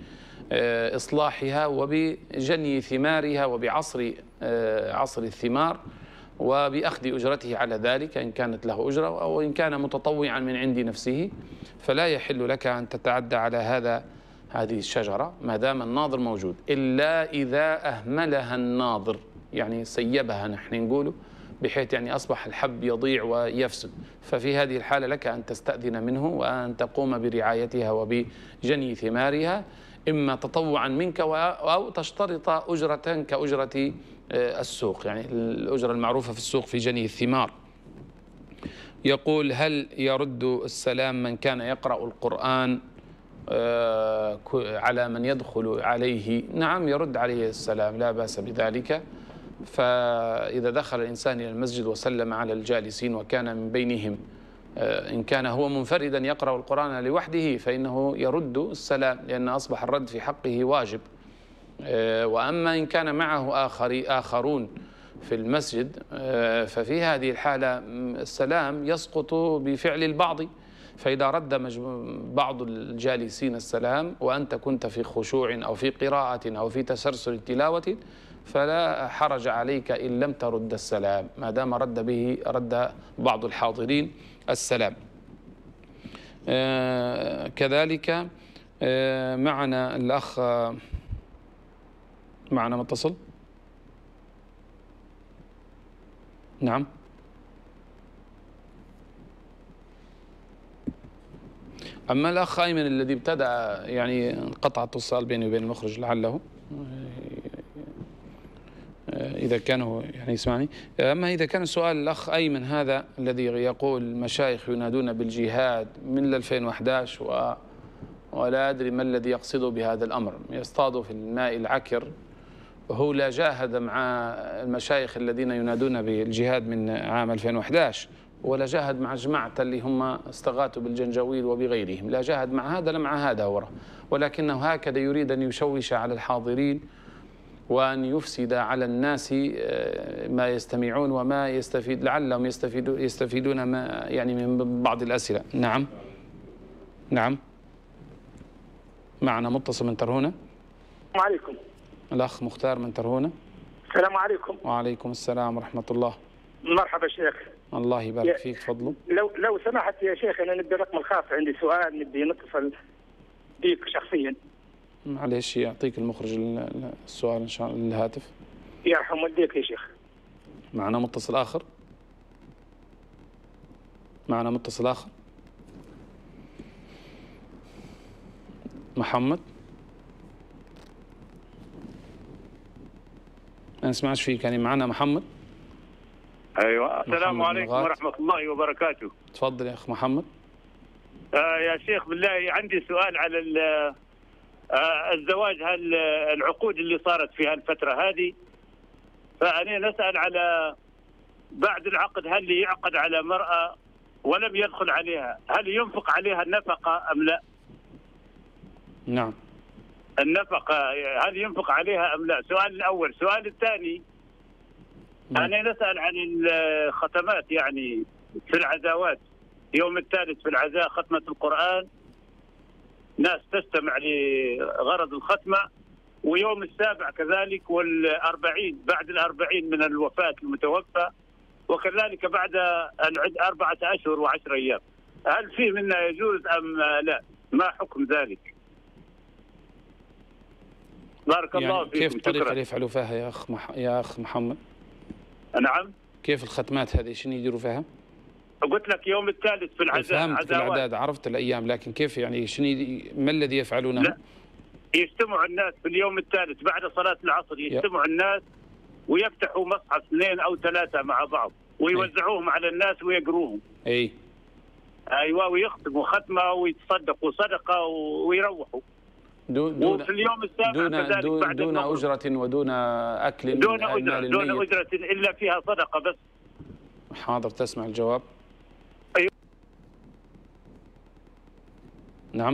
وبإصلاحها وبجني ثمارها وبعصر عصر الثمار وبأخذ أجرته على ذلك إن كانت له أجرة، أو إن كان متطوعا من عند نفسه، فلا يحل لك أن تتعدى على هذا هذه الشجرة ما دام الناظر موجود، إلا إذا أهملها الناظر، يعني سيبها نحن نقوله، بحيث يعني أصبح الحب يضيع ويفسد، ففي هذه الحالة لك أن تستأذن منه وأن تقوم برعايتها وبجني ثمارها، إما تطوعا منك أو تشترط أجرة كأجرة السوق، يعني الأجرة المعروفة في السوق في جني الثمار. يقول: هل يرد السلام من كان يقرأ القرآن على من يدخل عليه؟ نعم، يرد عليه السلام، لا بأس بذلك. فإذا دخل الإنسان إلى المسجد وسلم على الجالسين وكان من بينهم إن كان هو منفردا يقرأ القرآن لوحده فإنه يرد السلام، لأن أصبح الرد في حقه واجب. وأما إن كان معه آخر آخرون في المسجد ففي هذه الحالة السلام يسقط بفعل البعض، فإذا رد بعض الجالسين السلام وأنت كنت في خشوع أو في قراءة أو في تسلسل تلاوة فلا حرج عليك إن لم ترد السلام، ما دام رد به رد بعض الحاضرين السلام. آه كذلك آه معنا الأخ آه معنا متصل. نعم. أما الأخ أيمن الذي ابتدأ يعني انقطع اتصال بيني وبين المخرج لعله إذا كانوا يعني يسمعني. أما إذا كان السؤال الأخ أيمن هذا الذي يقول المشايخ ينادون بالجهاد من ألفين وأحد عشر و ولا أدري ما الذي يقصده بهذا الأمر، يصطاد في الماء العكر، وهو لا جاهد مع المشايخ الذين ينادون بالجهاد من عام ألفين وأحد عشر، ولا جاهد مع جماعة اللي هم استغاثوا بالجنجويل وبغيرهم، لا جاهد مع هذا لا مع هذا ورا، ولكنه هكذا يريد أن يشوش على الحاضرين وأن يفسد على الناس ما يستمعون وما يستفيد، لعلهم يستفيدون يستفيدون ما يعني من بعض الأسئلة. نعم نعم معنا متصل من ترهونة. السلام عليكم. الأخ مختار من ترهونة. السلام عليكم. وعليكم السلام ورحمة الله. مرحبا شيخ. الله يبارك فيك، تفضلوا. لو لو سمحت يا شيخ أنا نبي الرقم الخاص، عندي سؤال نبي نتصل بيك شخصيا. معليش يعطيك المخرج السؤال إن شاء الله الهاتف. يرحم والديك يا شيخ. معنا متصل آخر. معنا متصل آخر. محمد. ما نسمعش فيك، يعني معنا محمد. ايوه السلام عليكم ورحمه الله وبركاته. تفضل يا اخ محمد. آه يا شيخ بالله عندي سؤال على آه الزواج، هل العقود اللي صارت في هالفتره هذه، فانا نسال على بعد العقد هل يعقد على مرأة ولم يدخل عليها، هل ينفق عليها النفقة أم لا؟ نعم. النفقة هل ينفق عليها أم لا؟ السؤال الأول. السؤال الثاني، نعم. أنا نسأل عن الختمات، يعني في العزاوات يوم الثالث في العزاء ختمة القرآن، ناس تستمع لغرض الختمة، ويوم السابع كذلك، والأربعين بعد الأربعين من الوفاة المتوفى، وكذلك بعد العد أربعة أشهر وعشر أيام. هل فيه منا يجوز أم لا؟ ما حكم ذلك؟ بارك يعني الله فيكم. كيف الطريقة شكرا. اللي يفعلوا فيها يا أخ مح... يا أخ محمد؟ نعم. كيف الختمات هذه شنو يديروا فيها؟ قلت لك يوم الثالث في العزاء. فهمت في الأعداد، عرفت الأيام، لكن كيف يعني شنو ي... ما الذي يفعلونه؟ لا. يجتمع الناس في اليوم الثالث بعد صلاة العصر، يجتمع الناس ويفتحوا مصحف اثنين أو ثلاثة مع بعض ويوزعوهم على الناس ويقروهم. اي ايوه، ويختموا ختمه ويتصدقوا صدقه ويروحوا. دون دون وفي اليوم السابع دون كذلك دون, بعد دون المغرب. أجرة ودون أكل دون أجرة دون أجرة إلا فيها صدقة بس. حاضر، تسمع الجواب؟ أيوه. نعم.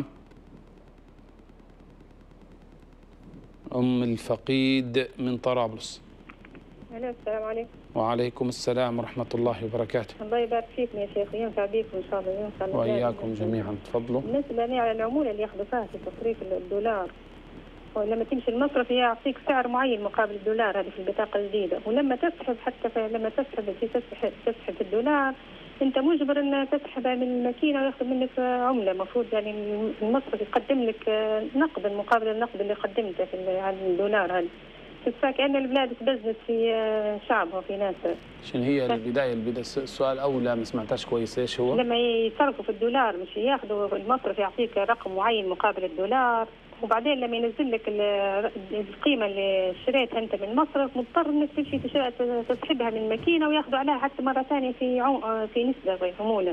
أم الفقيد من طرابلس. السلام عليكم. وعليكم السلام ورحمة الله وبركاته. الله يبارك فيكم يا شيخ، ينفع بكم إن شاء الله، ينفع وإياكم جميعا. تفضلوا. بالنسبة لي على العمولة اللي ياخذوا فيها في تصريف الدولار، ولما تمشي المصرف يعطيك سعر معين مقابل الدولار هذه في البطاقة الجديدة، ولما تسحب حتى لما تسحب تسحب تسحب الدولار أنت مجبر أن تسحبها من الماكينة وياخذ منك عملة. المفروض يعني المصرف يقدم لك نقدا مقابل النقد اللي قدمته في على الدولار هذا. كأن البلاد تبزنس في شعبها في ناسها. شنو هي البداية البداية السؤال أولى ما سمعتاش كويس. إيش هو؟ لما يصرفوا في الدولار مش ياخذوا المصرف يعطيك رقم معين مقابل الدولار، وبعدين لما ينزل لك القيمة اللي شريتها أنت من المصرف مضطر إنك تمشي تسحبها من الماكينة وياخذوا عليها حتى مرة ثانية في عم... في نسبة عمولة.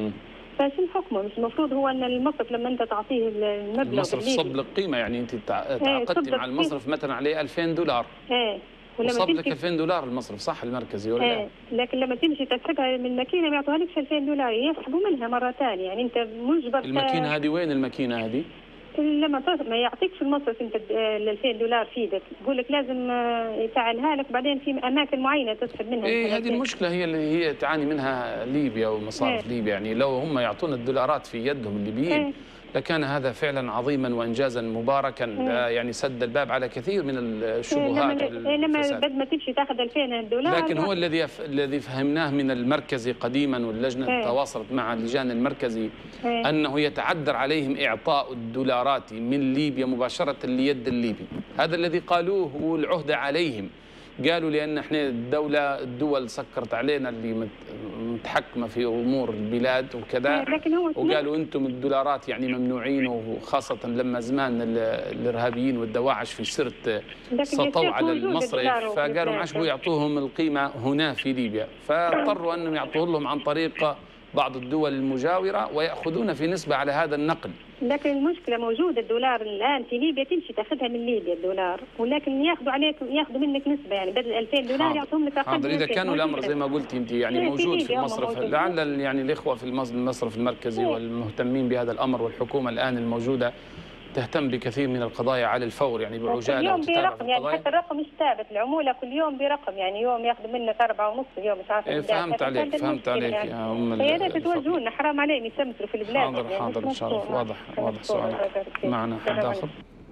فشو حكمه؟ مش المفروض هو ان المصرف لما انت تعطيه المبلغ المصرف صب لك قيمه، يعني انت تعاقدتي مع المصرف مثلا عليه ألفين دولار، ايه وصب لك ألفين دولار المصرف صح المركزي ولا ايه، لكن لما تمشي تسحبها من الماكينه ما يعطوها لكش ألفين دولار، يسحبوا منها مره ثانيه. يعني انت مجبر. الماكينه هذه وين الماكينه هذه؟ لما ما يعطيكش المصرف انت ال ألفين دولار في ايدك، يقول لك لازم يفعلها لك بعدين في اماكن معينه تسحب منها. ايه هذه المشكله هي اللي هي تعاني منها ليبيا ومصارف إيه؟ ليبيا يعني لو هم يعطونا الدولارات في يدهم الليبيين إيه؟ لكان هذا فعلا عظيما وانجازا مباركا إيه؟ يعني سد الباب على كثير من الشبهات. إيه لما بدل ما تمشي تاخذ ألفين دولار. لكن هو الذي يف... الذي فهمناه من المركزي قديما واللجنه إيه؟ تواصلت مع اللجان المركزي إيه؟ انه يتعذر عليهم اعطاء الدولارات من ليبيا مباشره ليد الليبي، هذا الذي قالوه والعهده عليهم. قالوا لأن احنا الدولة الدول سكرت علينا اللي متحكمة في أمور البلاد وكذا، وقالوا أنتم الدولارات يعني ممنوعين، وخاصة لما زمان الإرهابيين والدواعش في سرت سطوا على المصرف، فقالوا ما عشبوا يعطوهم القيمة هنا في ليبيا، فاضطروا أنهم يعطوه لهم عن طريق بعض الدول المجاورة ويأخذون في نسبة على هذا النقل. لكن المشكلة موجودة الدولار الآن في ليبيا، تمشي تاخذها من ليبيا الدولار، ولكن ياخذوا عليك ياخذوا منك نسبة، يعني بدل ألفين دولار يعطوهم لك أقل. حاضر، إذا كانوا الأمر زي ما قلتي أنت يعني موجود في المصرف، لعل يعني الإخوة في المصرف المركزي والمهتمين بهذا الأمر والحكومة الآن الموجودة تهتم بكثير من القضايا على الفور يعني بعجاله وتتابع في القضايا. يعني حتى الرقم مش ثابت، العمولة كل يوم برقم، يعني يوم ياخذوا منك أربعة ونص، يوم مش عارفة. إيه فهمت عليك فهمت عليك يعني. يا أم. يا ريت توجهوا لنا، حرام عليهم يسمسروا في البلاد. حاضر يعني حاضر إن شاء الله. واضح واضح سؤالك. معنا حد آخر.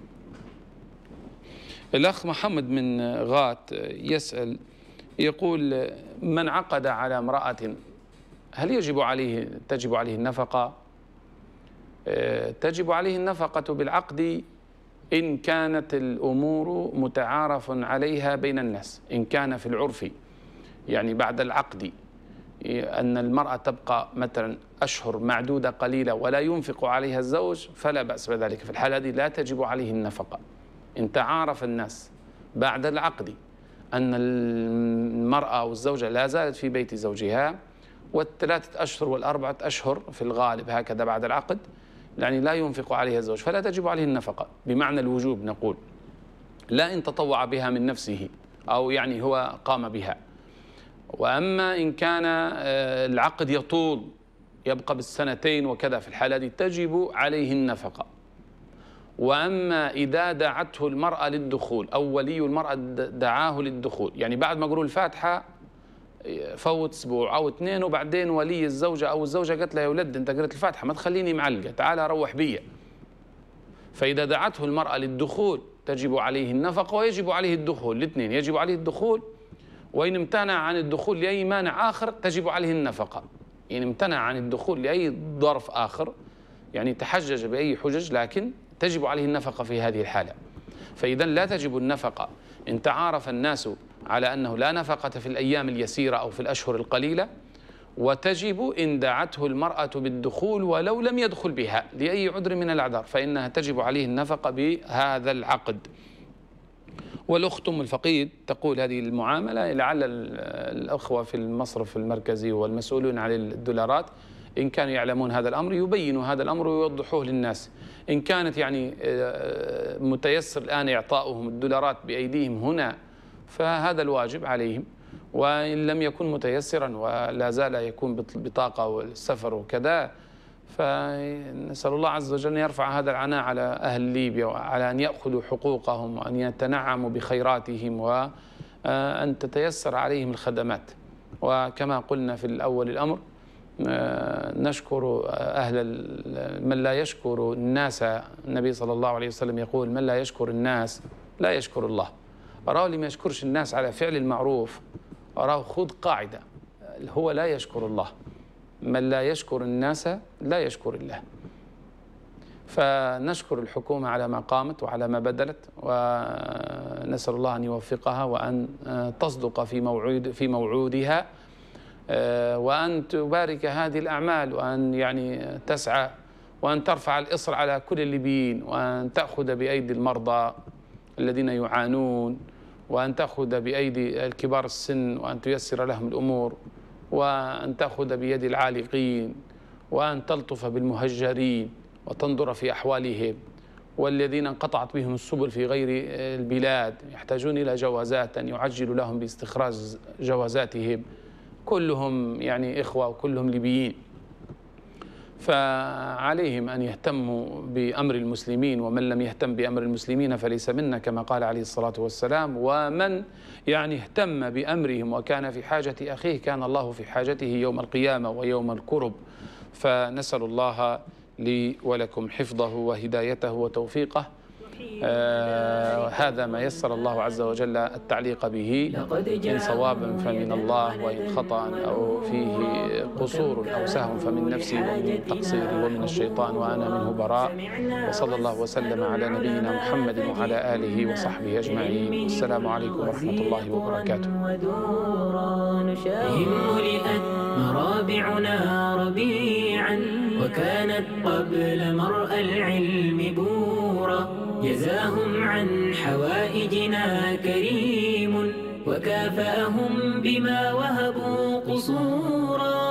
الأخ محمد من غات يسأل يقول: من عقد على امرأة هل يجب عليه تجب عليه النفقة؟ تجب عليه النفقة بالعقد إن كانت الأمور متعارف عليها بين الناس، إن كان في العرف يعني بعد العقد أن المرأة تبقى مثلا أشهر معدودة قليلة ولا ينفق عليها الزوج فلا بأس بذلك، في الحالة هذه لا تجب عليه النفقة. إن تعارف الناس بعد العقد أن المرأة والزوجة لا زالت في بيت زوجها، والثلاثة أشهر والأربعة أشهر في الغالب هكذا بعد العقد يعني لا ينفق عليها الزوج، فلا تجب عليه النفقة بمعنى الوجوب نقول، لا إن تطوع بها من نفسه أو يعني هو قام بها. وأما إن كان العقد يطول يبقى بالسنتين وكذا، في الحالة دي تجب عليه النفقة. وأما إذا دعته المرأة للدخول أو ولي المرأة دعاه للدخول، يعني بعد ما قروا الفاتحة فوت أسبوع أو اثنين وبعدين ولي الزوجة أو الزوجة قالت له يا ولد أنت قرأت الفاتحة ما تخليني معلقة، تعال روح بيا. فإذا دعته المرأة للدخول تجب عليه النفقة ويجب عليه الدخول، الاثنين يجب عليه الدخول. وإن امتنع عن الدخول لأي مانع آخر تجب عليه النفقة. إن امتنع عن الدخول لأي ظرف آخر يعني تحجج بأي حجج لكن تجب عليه النفقة في هذه الحالة. فإذا لا تجب النفقة إن تعارف الناس على أنه لا نفقة في الأيام اليسيرة أو في الأشهر القليلة، وتجب إن دعته المرأة بالدخول ولو لم يدخل بها لأي عذر من الأعذار، فإنها تجب عليه النفقة بهذا العقد. والأخت أم الفقيد تقول هذه المعاملة لعل الأخوة في المصرف المركزي والمسؤولون عن الدولارات إن كانوا يعلمون هذا الأمر يبينوا هذا الأمر ويوضحوه للناس. إن كانت يعني متيسر الآن إعطاؤهم الدولارات بأيديهم هنا فهذا الواجب عليهم، وإن لم يكن متيسرا ولا زال يكون بطاقة والسفر وكذا فنسأل الله عز وجل أن يرفع هذا العناء على أهل ليبيا وعلى أن يأخذوا حقوقهم وأن يتنعموا بخيراتهم وأن تتيسر عليهم الخدمات. وكما قلنا في الأول الأمر نشكر أهل من لا يشكر الناس، النبي صلى الله عليه وسلم يقول من لا يشكر الناس لا يشكر الله. أراه اللي ما يشكرش الناس على فعل المعروف أراه خذ قاعدة هو لا يشكر الله، من لا يشكر الناس لا يشكر الله. فنشكر الحكومة على ما قامت وعلى ما بدلت، ونسأل الله أن يوفقها وأن تصدق في موعود في موعودها، وأن تبارك هذه الأعمال، وأن يعني تسعى وأن ترفع الإصر على كل الليبيين، وأن تأخذ بأيدي المرضى الذين يعانون، وأن تأخذ بأيدي الكبار السن وأن تيسر لهم الأمور، وأن تأخذ بيد العالقين، وأن تلطف بالمهجرين وتنظر في أحوالهم، والذين انقطعت بهم السبل في غير البلاد يحتاجون إلى جوازات أن يعجل لهم باستخراج جوازاتهم، كلهم يعني إخوة وكلهم ليبيين. فعليهم أن يهتموا بأمر المسلمين، ومن لم يهتم بأمر المسلمين فليس منا كما قال عليه الصلاة والسلام. ومن يعني اهتم بأمرهم وكان في حاجة أخيه كان الله في حاجته يوم القيامة ويوم الكرب. فنسأل الله لي ولكم حفظه وهدايته وتوفيقه. آه هذا ما يسر الله عز وجل التعليق به، إن صواب فمن الله وإن خطأ أو فيه قصور أو سهو فمن نفسي ومن تقصير ومن الشيطان وأنا منه براء. وصلى الله وسلم على نبينا محمد وعلى آله وصحبه أجمعين. السلام عليكم ورحمة الله وبركاته. مرابعنا ربيعا وكانت قبل مرأى العلم بورا، جزاهم عن حوائجنا كريم وكافأهم بما وهبوا قصورا.